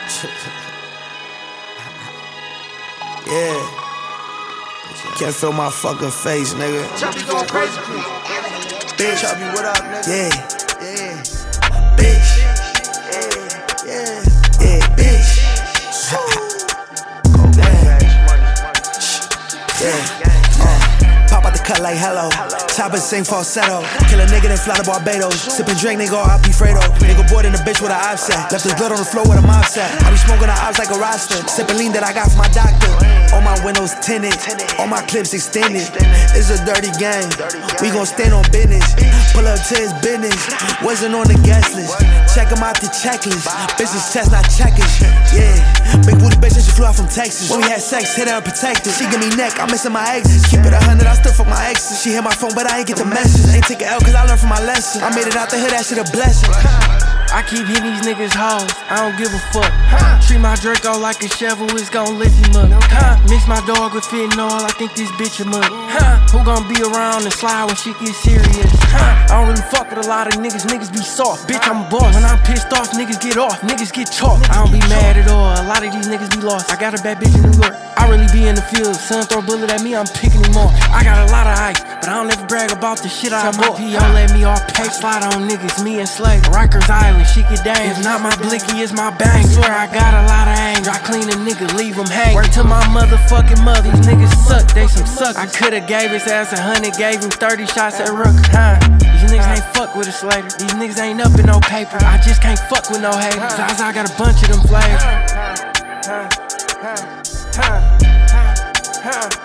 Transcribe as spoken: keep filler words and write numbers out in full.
Yeah. Can't feel my fucking face, nigga. Choppy going crazy. Bitch. Choppy, what up, nigga? Yeah. Yeah. Bitch. Yeah. Yeah. Yeah. Bitch. Yeah. Uh, pop out the cut like hello. Chopper sing falsetto. Kill a nigga then fly to Barbados. Sippin' drink, nigga, all Alfredo. Nigga bored in the bitch with a offset. Left his blood on the floor with a mop set. I be smoking the ops like a roster. Sippin' lean that I got from my doctor. All my windows tinted, all my clips extended. It's a dirty game. We gon' stand on business. Pull up to his business. Wasn't on the guest list. Check him out the checklist. Bitches chest, not checkers. Yeah. Big booty bitch and she flew out from Texas. When we had sex, hit her and protect her. She give me neck, I'm missing my exes. Keep it a hundred, I still fuck my exes. She hit my phone, but I ain't get the message. Ain't take a L cause I learned from my lesson. I made it out the hood, that shit a blessing. I keep hitting these niggas hoes, I don't give a fuck. Treat my Draco like a shovel, it's gon' lift him up. Mix my dog with fentanyl, I think this bitch a mug. Who gon' be around and slide when shit get serious? I don't really fuck with a lot of niggas, niggas be soft. Bitch, I'm a boss. When I'm pissed off, niggas get off, niggas get chalked. I don't be mad at all, a lot of these niggas be lost. I got a bad bitch in New York, I really be in the field. Son throw a bullet at me, I'm picking him off. I got a lot of ice, but I don't ever brag about the shit I bought. P O let me off pay, slide on niggas, me and Slay. Rikers Island, shit get down. If not my blicky, it's my bang. Swear I got a lot of anger. I clean a nigga, leave him hang. Word to my motherfucking mother, these niggas suck, they some suckers. I coulda gave his ass a hundred, gave him thirty shots at Rook. Huh? These niggas ain't fuck with us later. These niggas ain't up in no paper. I just can't fuck with no haters. Zaza got a bunch of them flavors.